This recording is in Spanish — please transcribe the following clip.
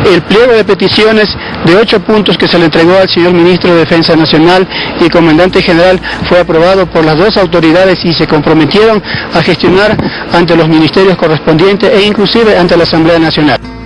El pliego de peticiones de 8 puntos que se le entregó al señor Ministro de Defensa Nacional y Comandante General fue aprobado por las dos autoridades y se comprometieron a gestionar ante los ministerios correspondientes e inclusive ante la Asamblea Nacional.